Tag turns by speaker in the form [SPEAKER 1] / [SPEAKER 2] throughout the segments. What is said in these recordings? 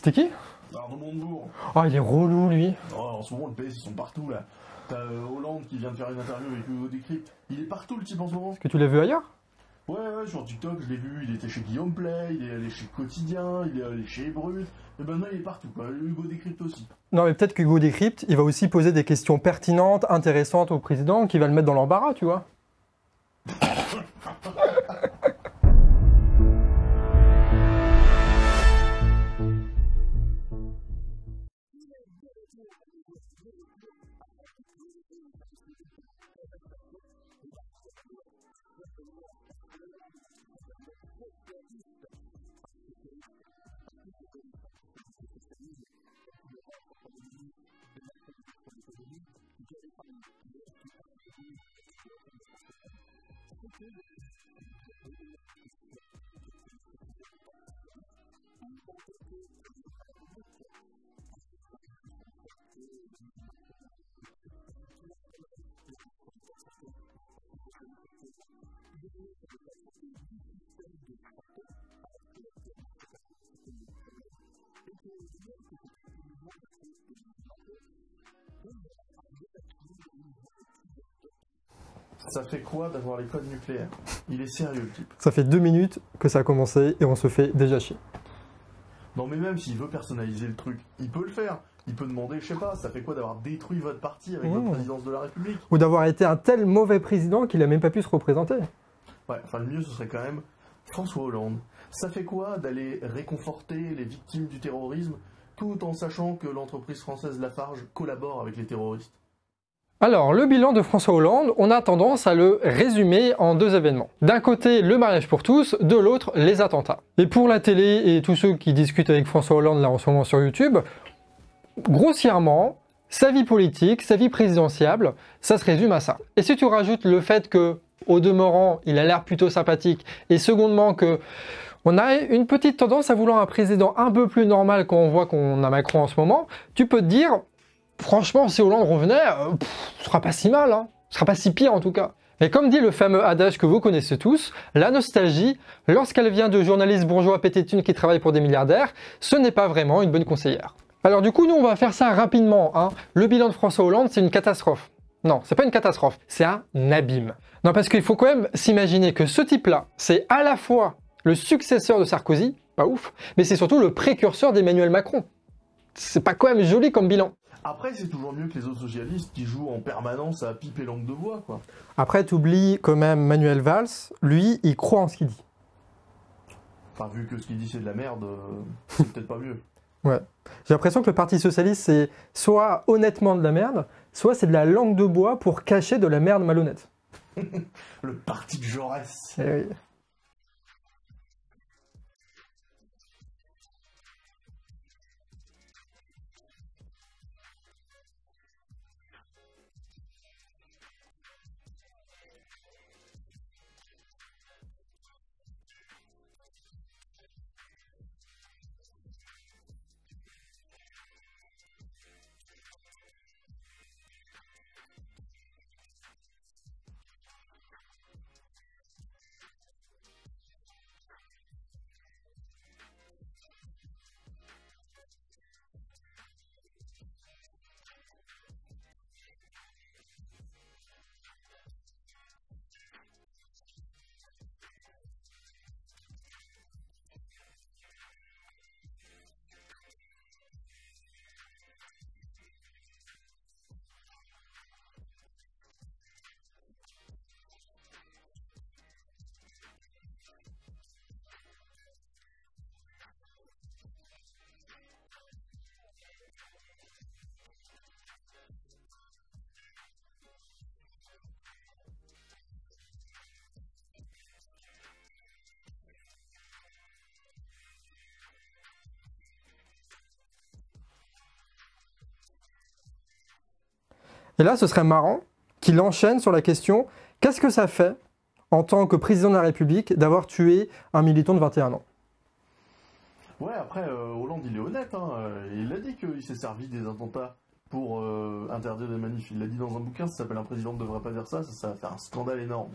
[SPEAKER 1] C'était qui?
[SPEAKER 2] Arnaud Montebourg.
[SPEAKER 1] Oh, il est relou, lui.
[SPEAKER 2] Oh, en ce moment, le PS, ils sont partout, là. T'as Hollande qui vient de faire une interview avec Hugo Décrypte. Il est partout, le type, en ce moment.
[SPEAKER 1] Est-ce que tu l'as vu ailleurs?
[SPEAKER 2] Ouais, sur TikTok, je l'ai vu. Il était chez Guillaume Play, il est allé chez Quotidien, il est allé chez Brut. Et maintenant, il est partout, quoi. Hugo Décrypte aussi.
[SPEAKER 1] Non, mais peut-être qu'Hugo Décrypte, il va aussi poser des questions pertinentes, intéressantes au président, qui va le mettre dans l'embarras, tu vois.
[SPEAKER 2] Ça fait quoi d'avoir les codes nucléaires? Il est sérieux, le type.
[SPEAKER 1] Ça fait 2 minutes que ça a commencé et on se fait déjà chier.
[SPEAKER 2] Non, mais même s'il veut personnaliser le truc, il peut le faire. Il peut demander, je sais pas, ça fait quoi d'avoir détruit votre parti avec votre présidence de la République?
[SPEAKER 1] Ou d'avoir été un tel mauvais président qu'il a même pas pu se représenter.
[SPEAKER 2] Ouais, enfin le mieux ce serait quand même François Hollande. Ça fait quoi d'aller réconforter les victimes du terrorisme tout en sachant que l'entreprise française Lafarge collabore avec les terroristes?
[SPEAKER 1] Alors, le bilan de François Hollande, on a tendance à le résumer en 2 événements. D'un côté, le mariage pour tous, de l'autre, les attentats. Et pour la télé et tous ceux qui discutent avec François Hollande là en ce moment sur YouTube, grossièrement, sa vie politique, sa vie présidentielle, ça se résume à ça. Et si tu rajoutes le fait que, au demeurant, il a l'air plutôt sympathique, et secondement que on a une petite tendance à vouloir un président un peu plus normal quand on voit qu'on a Macron en ce moment, tu peux te dire, franchement, si Hollande revenait, ce sera pas si mal, hein. Ce sera pas si pire en tout cas. Mais comme dit le fameux adage que vous connaissez tous, la nostalgie, lorsqu'elle vient de journalistes bourgeois pétés de thunes qui travaillent pour des milliardaires, ce n'est pas vraiment une bonne conseillère. Alors du coup, nous on va faire ça rapidement, hein. Le bilan de François Hollande, c'est une catastrophe. Non, c'est pas une catastrophe, c'est un abîme. Non, parce qu'il faut quand même s'imaginer que ce type-là, c'est à la fois le successeur de Sarkozy, pas ouf, mais c'est surtout le précurseur d'Emmanuel Macron. C'est pas quand même joli comme bilan.
[SPEAKER 2] Après, c'est toujours mieux que les autres socialistes qui jouent en permanence à pipe et langue de bois, quoi.
[SPEAKER 1] Après, t'oublies quand même Manuel Valls, lui, il croit en ce qu'il dit.
[SPEAKER 2] Enfin, vu que ce qu'il dit c'est de la merde, c'est peut-être pas mieux.
[SPEAKER 1] Ouais. J'ai l'impression que le Parti Socialiste, c'est soit honnêtement de la merde, soit c'est de la langue de bois pour cacher de la merde malhonnête.
[SPEAKER 2] Le parti de Jaurès.
[SPEAKER 1] Eh oui. Et là, ce serait marrant qu'il enchaîne sur la question « Qu'est-ce que ça fait, en tant que président de la République, d'avoir tué un militant de 21 ans ?»
[SPEAKER 2] Ouais, après, Hollande, il est honnête, hein. Il a dit qu'il s'est servi des attentats pour interdire des manifs. Il l'a dit dans un bouquin, ça s'appelle « Un président ne devrait pas dire ça », ça va faire un scandale énorme.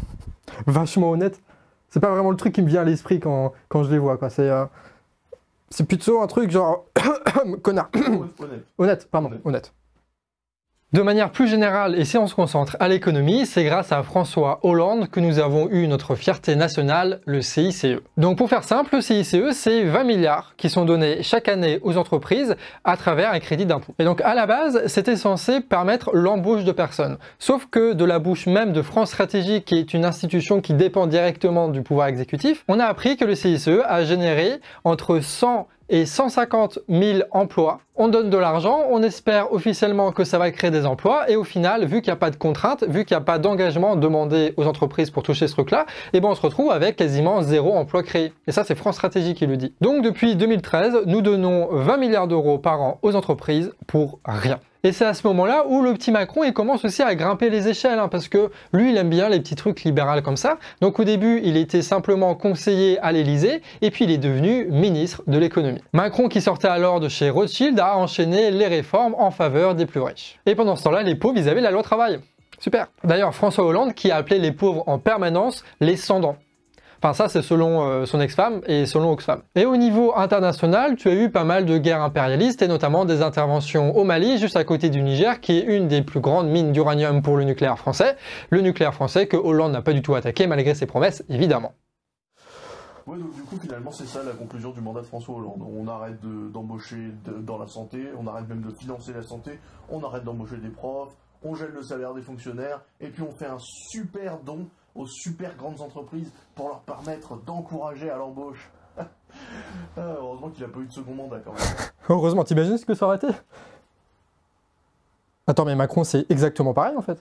[SPEAKER 1] Vachement honnête. C'est pas vraiment le truc qui me vient à l'esprit quand je les vois, quoi. C'est plutôt un truc genre... connard.
[SPEAKER 2] Honnête.
[SPEAKER 1] Honnête, pardon, honnête. De manière plus générale, et si on se concentre à l'économie, c'est grâce à François Hollande que nous avons eu notre fierté nationale, le CICE. Donc pour faire simple, le CICE, c'est 20 milliards qui sont donnés chaque année aux entreprises à travers un crédit d'impôt. Et donc à la base, c'était censé permettre l'embauche de personnes. Sauf que de la bouche même de France Stratégie, qui est une institution qui dépend directement du pouvoir exécutif, on a appris que le CICE a généré entre 100 et 150 000 emplois. On donne de l'argent, on espère officiellement que ça va créer des emplois, et au final, vu qu'il n'y a pas de contraintes, vu qu'il n'y a pas d'engagement demandé aux entreprises pour toucher ce truc-là, et ben on se retrouve avec quasiment 0 emploi créé. Et ça, c'est France Stratégie qui le dit. Donc depuis 2013, nous donnons 20 milliards d'euros par an aux entreprises pour rien. Et c'est à ce moment-là où le petit Macron, il commence aussi à grimper les échelles, hein, parce que lui, il aime bien les petits trucs libéraux comme ça. Donc au début, il était simplement conseiller à l'Élysée, et puis il est devenu ministre de l'économie. Macron, qui sortait alors de chez Rothschild, a enchaîné les réformes en faveur des plus riches. Et pendant ce temps-là, les pauvres, ils avaient la loi travail. Super. D'ailleurs, François Hollande, qui a appelé les pauvres en permanence les sans-dents. Enfin ça c'est selon son ex-femme et selon Oxfam. Et au niveau international, tu as eu pas mal de guerres impérialistes et notamment des interventions au Mali, juste à côté du Niger, qui est une des plus grandes mines d'uranium pour le nucléaire français. Le nucléaire français que Hollande n'a pas du tout attaqué malgré ses promesses, évidemment.
[SPEAKER 2] Ouais, donc du coup finalement c'est ça la conclusion du mandat de François Hollande. On arrête d'embaucher dans la santé, on arrête même de financer la santé, on arrête d'embaucher des profs, on gèle le salaire des fonctionnaires, et puis on fait un super don aux super grandes entreprises pour leur permettre d'encourager à l'embauche. Heureusement qu'il n'a pas eu de second mandat quand même.
[SPEAKER 1] Heureusement, t'imagines ce que ça aurait été? Attends, mais Macron c'est exactement pareil en fait.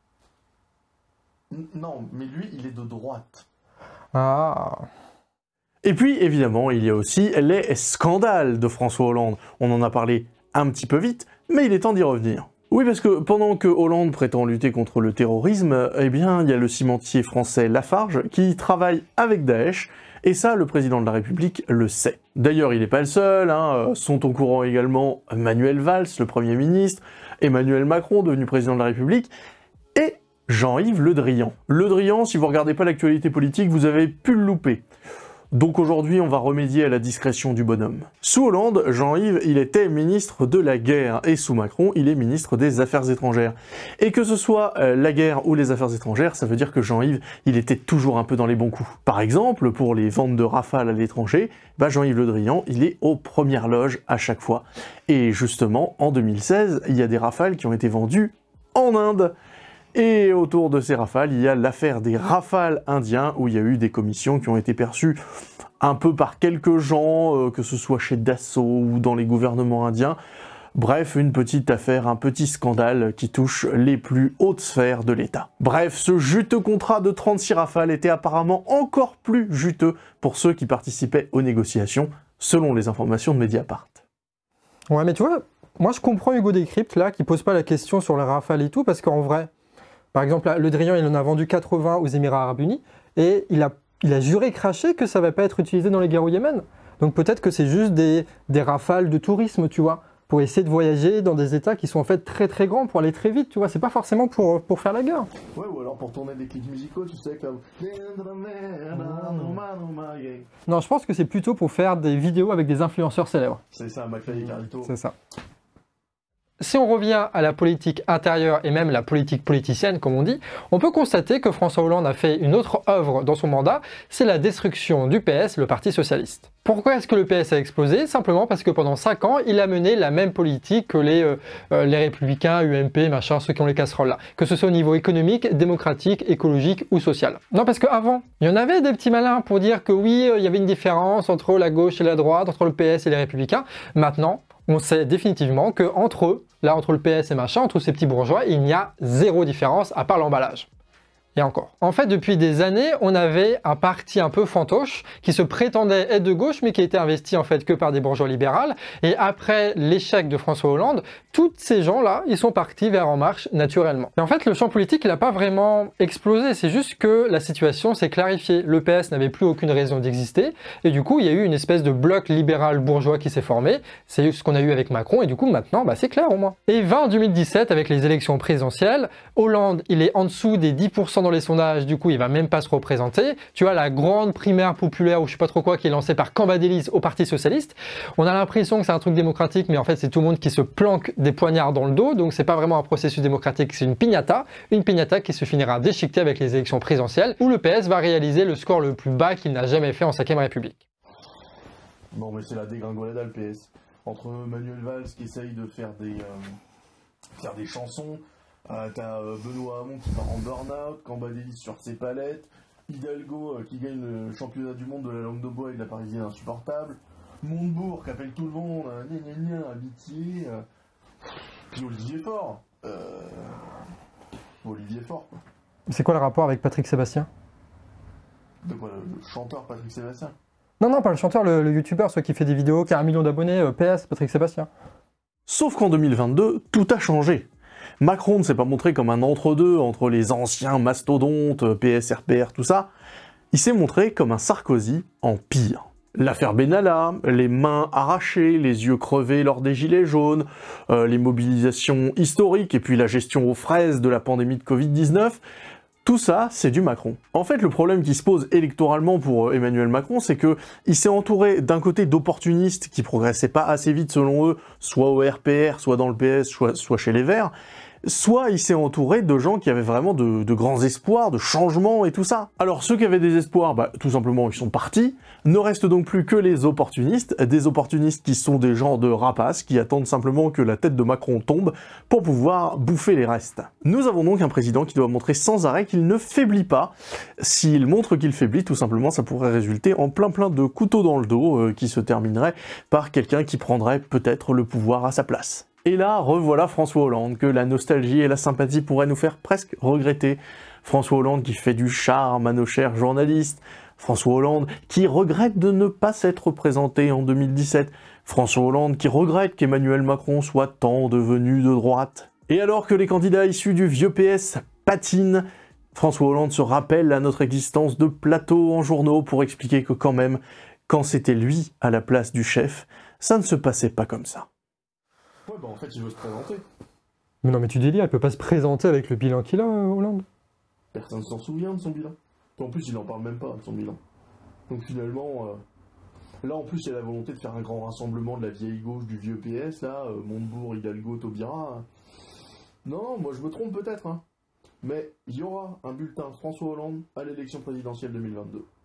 [SPEAKER 2] Non, mais lui il est de droite.
[SPEAKER 1] Ah.
[SPEAKER 3] Et puis évidemment, il y a aussi les scandales de François Hollande. On en a parlé un petit peu vite, mais il est temps d'y revenir. Oui, parce que pendant que Hollande prétend lutter contre le terrorisme, eh bien, il y a le cimentier français Lafarge qui travaille avec Daesh, et ça, le président de la République le sait. D'ailleurs, il n'est pas le seul, hein, sont au courant également Manuel Valls, le Premier ministre, Emmanuel Macron, devenu président de la République, et Jean-Yves Le Drian. Le Drian, si vous regardez pas l'actualité politique, vous avez pu le louper. Donc aujourd'hui, on va remédier à la discrétion du bonhomme. Sous Hollande, Jean-Yves, il était ministre de la guerre, et sous Macron, il est ministre des Affaires étrangères. Et que ce soit la guerre ou les affaires étrangères, ça veut dire que Jean-Yves, il était toujours un peu dans les bons coups. Par exemple, pour les ventes de Rafale à l'étranger, bah Jean-Yves Le Drian, il est aux premières loges à chaque fois. Et justement, en 2016, il y a des Rafales qui ont été vendus en Inde. Et autour de ces rafales, il y a l'affaire des rafales indiens, où il y a eu des commissions qui ont été perçues un peu par quelques gens, que ce soit chez Dassault ou dans les gouvernements indiens. Bref, une petite affaire, un petit scandale qui touche les plus hautes sphères de l'État. Bref, ce juteux contrat de 36 rafales était apparemment encore plus juteux pour ceux qui participaient aux négociations, selon les informations de Mediapart.
[SPEAKER 1] Ouais, mais tu vois, moi je comprends Hugo Décrypte là, qui pose pas la question sur les rafales et tout, parce qu'en vrai, par exemple, Le Drian, il en a vendu 80 aux Émirats Arabes Unis, et il a juré craché que ça ne va pas être utilisé dans les guerres au Yémen. Donc peut-être que c'est juste des rafales de tourisme, tu vois, pour essayer de voyager dans des états qui sont en fait très très grands, pour aller très vite, tu vois, c'est pas forcément pour faire la guerre.
[SPEAKER 2] Ouais, ou alors pour tourner des clips musicaux, tu sais, comme...
[SPEAKER 1] Non, je pense que c'est plutôt pour faire des vidéos avec des influenceurs célèbres.
[SPEAKER 2] C'est ça, McFly et Carlito.
[SPEAKER 1] C'est ça. Si on revient à la politique intérieure et même la politique politicienne, comme on dit, on peut constater que François Hollande a fait une autre œuvre dans son mandat, c'est la destruction du PS, le Parti Socialiste. Pourquoi est-ce que le PS a explosé? Simplement parce que pendant 5 ans, il a mené la même politique que les Républicains, UMP, machin, ceux qui ont les casseroles là. Que ce soit au niveau économique, démocratique, écologique ou social. Non, parce qu'avant, il y en avait des petits malins pour dire que oui, il y avait une différence entre la gauche et la droite, entre le PS et les Républicains. Maintenant, on sait définitivement que entre eux, là entre le PS et machin, entre ces petits bourgeois, il n'y a zéro différence à part l'emballage. Et encore. En fait, depuis des années, on avait un parti un peu fantoche qui se prétendait être de gauche, mais qui a été investi en fait que par des bourgeois libérales. Et après l'échec de François Hollande, tous ces gens-là, ils sont partis vers En Marche naturellement. Et en fait, le champ politique, il n'a pas vraiment explosé. C'est juste que la situation s'est clarifiée. Le PS n'avait plus aucune raison d'exister. Et du coup, il y a eu une espèce de bloc libéral bourgeois qui s'est formé. C'est ce qu'on a eu avec Macron. Et du coup, maintenant, bah, c'est clair au moins. Et 20 2017, avec les élections présidentielles, Hollande, il est en dessous des 10% dans les sondages, du coup il va même pas se représenter. Tu vois la grande primaire populaire ou je sais pas trop quoi qui est lancée par Cambadélis au Parti Socialiste. On a l'impression que c'est un truc démocratique, mais en fait c'est tout le monde qui se planque des poignards dans le dos, donc c'est pas vraiment un processus démocratique, c'est une piñata qui se finira déchiquetée avec les élections présidentielles, où le PS va réaliser le score le plus bas qu'il n'a jamais fait en 5ème République.
[SPEAKER 2] Non mais c'est la dégringolade le PS. Entre Manuel Valls qui essaye de faire des chansons, t'as Benoît Hamon qui part en burn-out, Cambadélis sur ses palettes, Hidalgo qui gagne le championnat du monde de la langue de bois avec la parisienne insupportable, Montebourg qui appelle tout le monde, amitié, puis Olivier Faure. Olivier Faure quoi.
[SPEAKER 1] C'est quoi le rapport avec Patrick Sébastien?
[SPEAKER 2] De quoi, le chanteur Patrick Sébastien?
[SPEAKER 1] Non, pas le chanteur, le youtubeur, celui qui fait des vidéos, qui a 1 million d'abonnés, PS, Patrick Sébastien.
[SPEAKER 3] Sauf qu'en 2022, tout a changé. Macron ne s'est pas montré comme un entre-deux entre les anciens mastodontes, PS, RPR, tout ça. Il s'est montré comme un Sarkozy en pire. L'affaire Benalla, les mains arrachées, les yeux crevés lors des gilets jaunes, les mobilisations historiques et puis la gestion aux fraises de la pandémie de Covid-19, tout ça, c'est du Macron. En fait, le problème qui se pose électoralement pour Emmanuel Macron, c'est que il s'est entouré d'un côté d'opportunistes qui progressaient pas assez vite selon eux, soit au RPR, soit dans le PS, soit chez les Verts, soit il s'est entouré de gens qui avaient vraiment de grands espoirs, de changements et tout ça. Alors ceux qui avaient des espoirs, tout simplement ils sont partis, ne restent donc plus que les opportunistes, des opportunistes qui sont des gens de rapaces, qui attendent simplement que la tête de Macron tombe pour pouvoir bouffer les restes. Nous avons donc un président qui doit montrer sans arrêt qu'il ne faiblit pas. S'il montre qu'il faiblit, tout simplement ça pourrait résulter en plein de couteaux dans le dos qui se terminerait par quelqu'un qui prendrait peut-être le pouvoir à sa place. Et là, revoilà François Hollande, que la nostalgie et la sympathie pourraient nous faire presque regretter. François Hollande qui fait du charme à nos chers journalistes. François Hollande qui regrette de ne pas s'être présenté en 2017. François Hollande qui regrette qu'Emmanuel Macron soit tant devenu de droite. Et alors que les candidats issus du vieux PS patinent, François Hollande se rappelle à notre existence de plateaux en journaux pour expliquer que quand même, quand c'était lui à la place du chef, ça ne se passait pas comme ça.
[SPEAKER 2] Ouais, en fait, il veut se présenter.
[SPEAKER 1] Mais non, mais tu délires, il peut pas se présenter avec le bilan qu'il a, Hollande.
[SPEAKER 2] Personne ne s'en souvient de son bilan. En plus, il en parle même pas de son bilan. Donc finalement, là en plus, il y a la volonté de faire un grand rassemblement de la vieille gauche du vieux PS, là, Montebourg, Hidalgo, Taubira. Non, moi je me trompe peut-être, hein. Mais il y aura un bulletin François Hollande à l'élection présidentielle 2022.